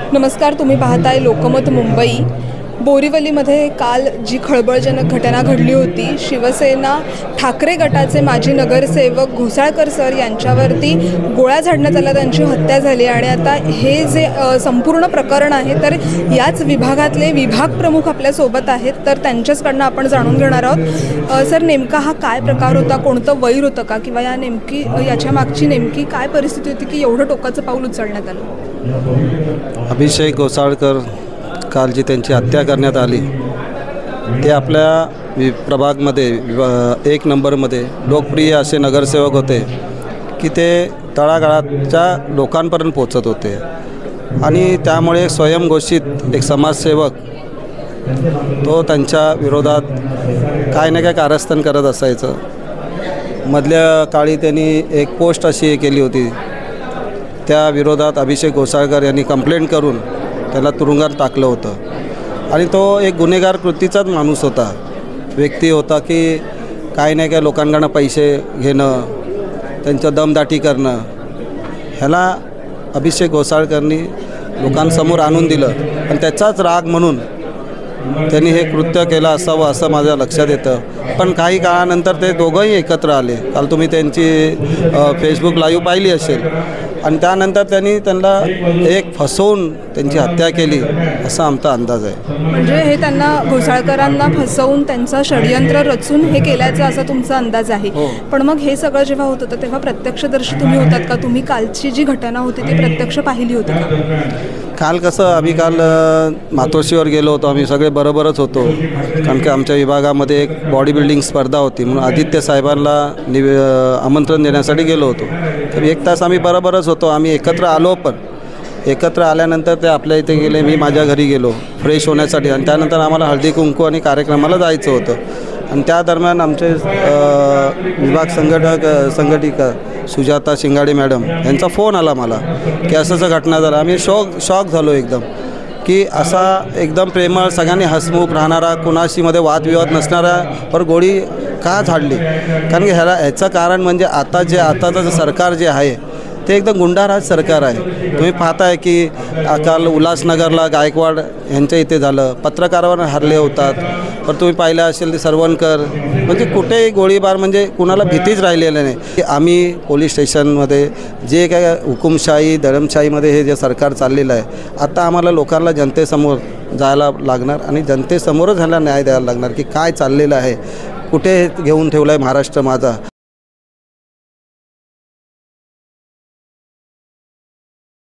नमस्कार, तुम्ही पाहताय लोकमत मुंबई। बोरिवलीमध्ये काल जी खळबळजनक घटना घडली होती, शिवसेना ठाकरे गटाचे माजी नगरसेवक घोसाळकर सर यांच्यावरती गोळ्या झाडण्यात आल्या, त्यांची हत्या झाली आणि आता हे जे संपूर्ण प्रकरण आहे तर याच विभागातले विभाग प्रमुख आपल्यासोबत आहेत, तर त्यांच्याचकडनं आपण जाणून घेणार आहोत। सर, नेमका हा काय प्रकार होता, कोणतं वैर होतं का, किंवा याच्या मागची नेमकी काय परिस्थिती होती की एवढं टोकाचं पाऊल उचलण्यात आलं? अभिषेक घोसाळकर काल जी त्यांची हत्या करण्यात आली ते आपल्या प्रभागमध्ये 1 नंबरमध्ये लोकप्रिय असे नगरसेवक होते की ते तळागाळाच्या लोकांपर्यंत पोचत होते आणि त्यामुळे स्वयंघोषित एक समाजसेवक तो त्यांच्या विरोधात काय ना काय कारस्थान करत असायचं। मधल्या काळी त्यांनी एक पोस्ट अशी केली होती, त्या विरोधात अभिषेक घोसाळकर यांनी कंप्लेंट करून त्याला तुरुंगात टाकलं होतं आणि तो एक गुन्हेगार कृतीचाच माणूस होता, व्यक्ती होता की काय नाही काय लोकांकडनं पैसे घेणं, त्यांचं दमदाटी करणं, ह्याला अभिषेक घोसाळकरनी लोकांसमोर आणून दिलं आणि त्याचाच राग म्हणून त्यांनी हे कृत्य केलं असावं असं माझ्या लक्षात येतं। पण काही काळानंतर ते दोघंही एकत्र आले। काल तुम्ही त्यांची फेसबुक लाईव्ह पाहिली असेल आणि त्यानंतर त्यांना एक फसवून त्यांची हत्या केली असा आमचा अंदाज आहे। म्हणजे हे त्यांना घोसाळकरांना फसवून त्यांचं षडयंत्र रचून हे केल्याचा असा तुमचा अंदाज आहे? हो। पण मग हे सगळं जेव्हा होत होतं तेव्हा प्रत्यक्षदर्शी तुम्ही होतात का? तुम्ही कालची जी घटना होती ती प्रत्यक्ष पाहिली होती का? काल कसं आम्ही काल मातोश्रीवर गेलो होतो, आम्ही सगळे बरोबरच होतो, कारण की आमच्या विभागामध्ये एक बॉडी बिल्डिंग स्पर्धा होती म्हणून आदित्य साहेबांना आमंत्रण देण्यासाठी गेलो होतो। तर 1 तास आम्ही बरोबरच होतो, आम्ही एकत्र आलो, पण एकत्र आल्यानंतर ते आपल्या इथे गेले, मी माझ्या घरी गेलो फ्रेश होण्यासाठी आणि त्यानंतर आम्हाला हळदी कुंकू आणि कार्यक्रमाला जायचं होतं आणि त्या दरम्यान आमचे विभाग संघटिका सुजाता शिंगाडे मॅडम यांचा फोन आला मला की असं घटना झालं। आम्ही शॉक झालो एकदम की असा एकदम प्रेमळ सगळ्यांनी हसमुख राहणारा, कुणाशीमध्ये वादविवाद नसणारा पर गोळी का झाडली? कारण की ह्याचं कारण म्हणजे आताचं सरकार जे आहे ते एकदम गुंडाराज सरकार आहे। तुम्ही पाहताय की काल उल्हासनगरला गायकवाड यांच्या इथे झालं, पत्रकारावर हल्ले होतात, पण तुम्ही पाहिलं असेल ते सरवणकर, म्हणजे कुठेही गोळीबार, म्हणजे कुणाला भीतीच राहिलेली नाही की आम्ही पोलीस स्टेशनमध्ये जे काय हुकुमशाही दडमशाहीमध्ये हे जे सरकार चाललेलं आहे, आता आम्हाला लोकांना जनतेसमोर जायला लागणार आणि जनतेसमोरच ह्याला न्याय द्यायला लागणार की काय चाललेलं आहे, कुठे घेऊन ठेवलं आहे महाराष्ट्र माझा।